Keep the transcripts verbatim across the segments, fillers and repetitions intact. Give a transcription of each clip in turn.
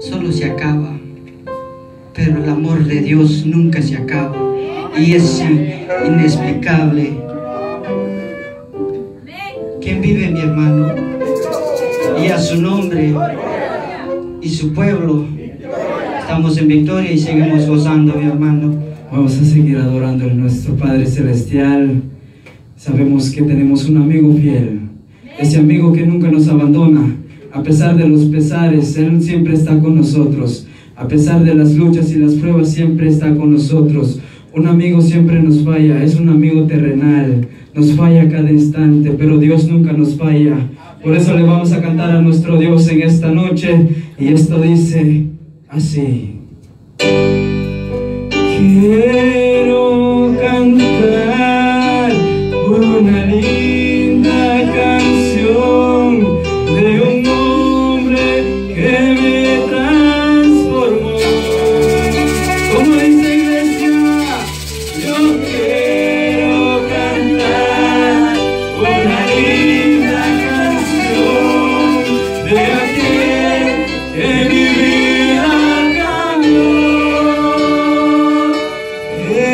solo se acaba, pero el amor de Dios nunca se acaba y es inexplicable. ¿Quién vive, mi hermano? Y a su nombre y su pueblo estamos en victoria y seguimos gozando, mi hermano. Vamos a seguir adorando a nuestro Padre Celestial. Sabemos que tenemos un amigo fiel, ese amigo que nunca nos abandona. A pesar de los pesares, Él siempre está con nosotros. A pesar de las luchas y las pruebas, siempre está con nosotros. Un amigo siempre nos falla, es un amigo terrenal. Nos falla cada instante, pero Dios nunca nos falla. Por eso le vamos a cantar a nuestro Dios en esta noche. Y esto dice así. Quiero cantar una linda canción de un hombre que me transformó. Como dice iglesia, yo quiero cantar una linda canción de aquel que mi vida cambió.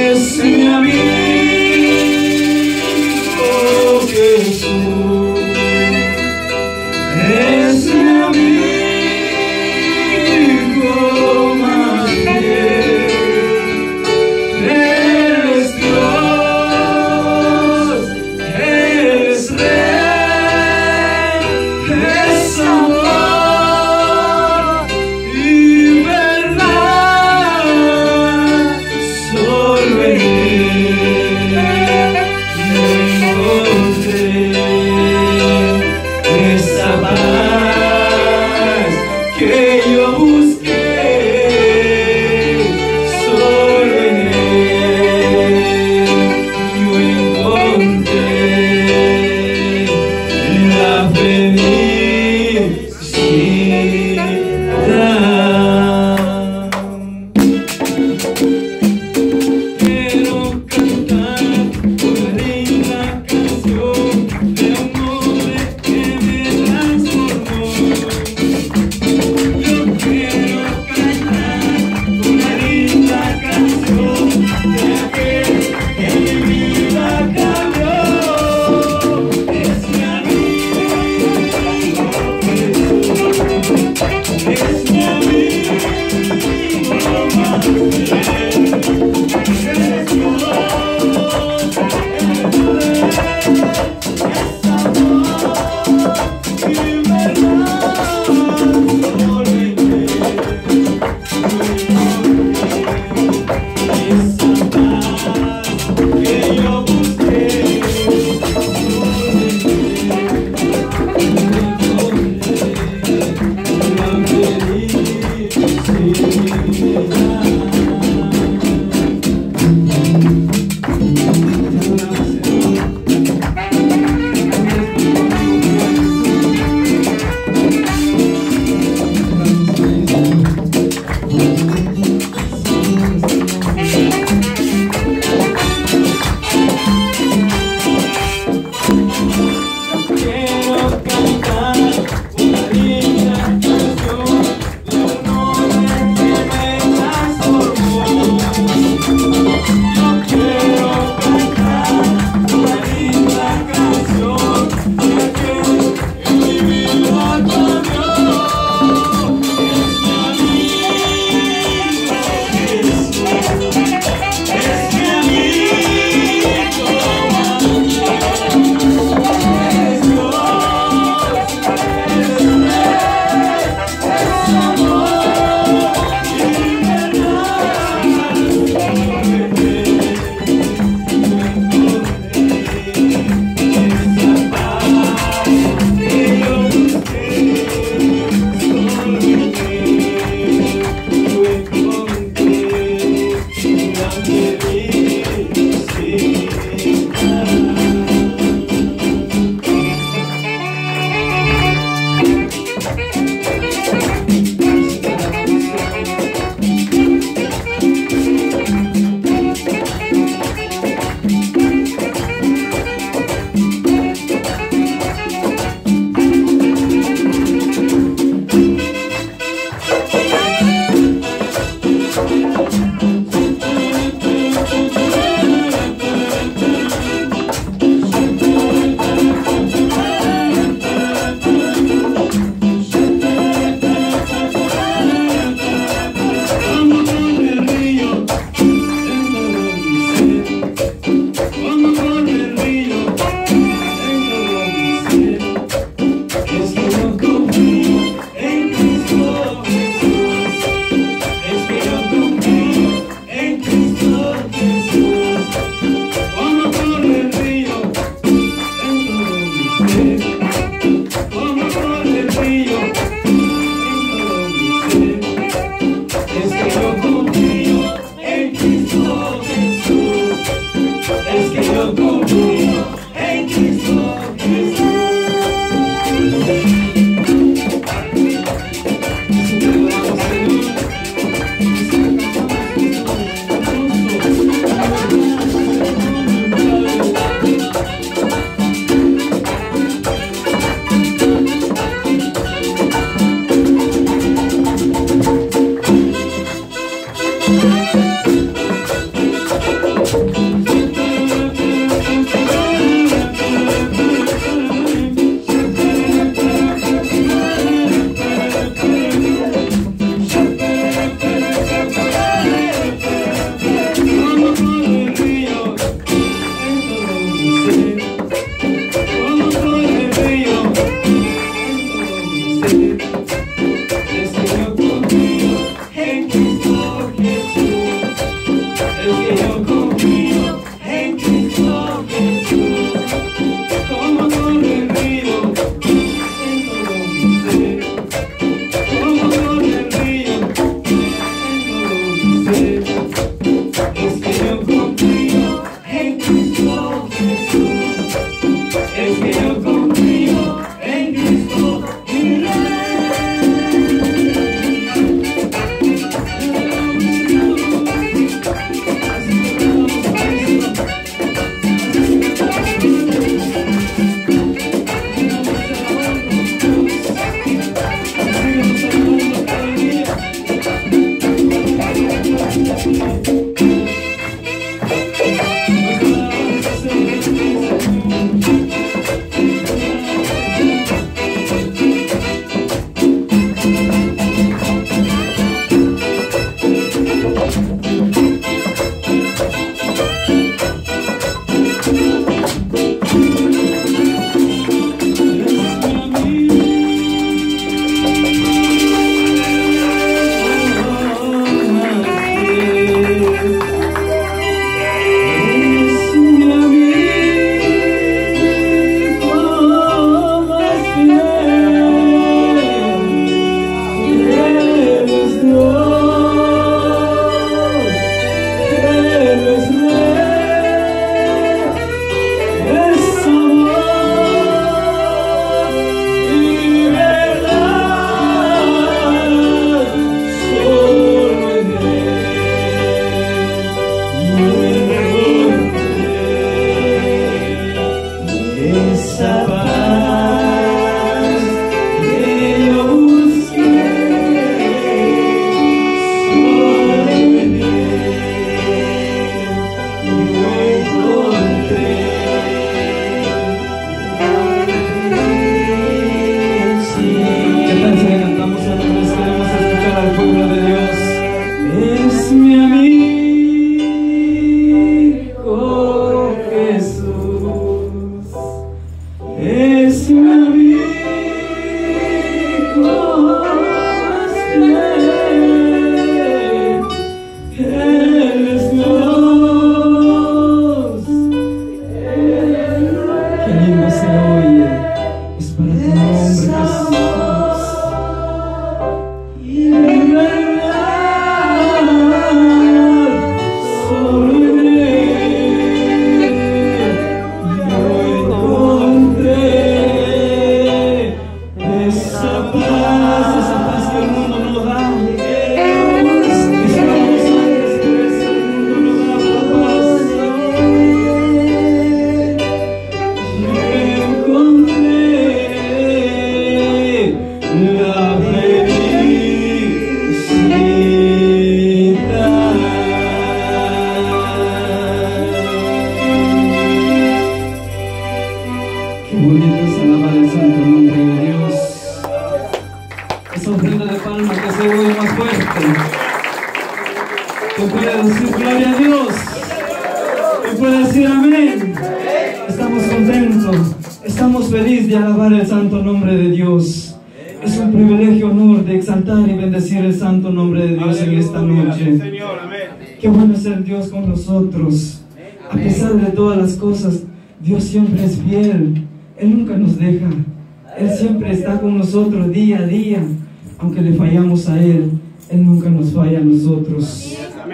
A pesar de todas las cosas, Dios siempre es fiel. Él nunca nos deja. Él siempre está con nosotros día a día. Aunque le fallamos a Él, Él nunca nos falla a nosotros.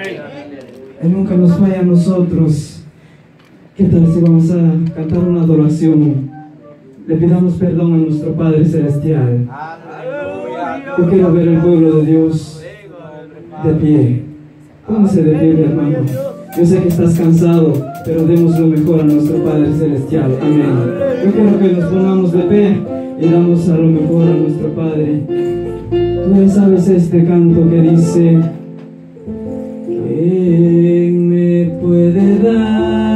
Él nunca nos falla a nosotros. ¿Qué tal si vamos a cantar una adoración? Le pidamos perdón a nuestro Padre Celestial. Yo quiero ver el pueblo de Dios de pie. Póngase de pie, mi hermano. Yo sé que estás cansado, pero demos lo mejor a nuestro Padre Celestial. Amén. Yo quiero que nos pongamos de pie y damos a lo mejor a nuestro Padre. Tú ya sabes este canto que dice: ¿quién me puede dar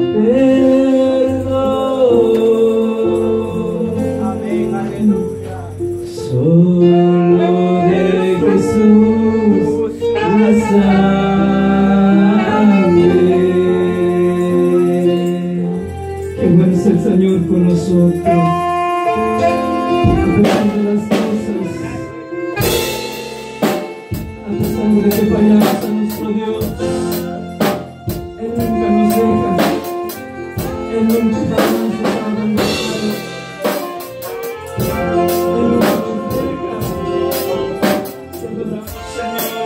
perdón? Amén, aleluya. Solo de Jesús la sangre. Qué bueno es el Señor con nosotros. A pesar de las cosas, a pesar de que fallamos a nuestro Dios, Él nunca nos deja, Él nunca nos ha abandonado, Él nunca nos deja. Te adoramos, Señor.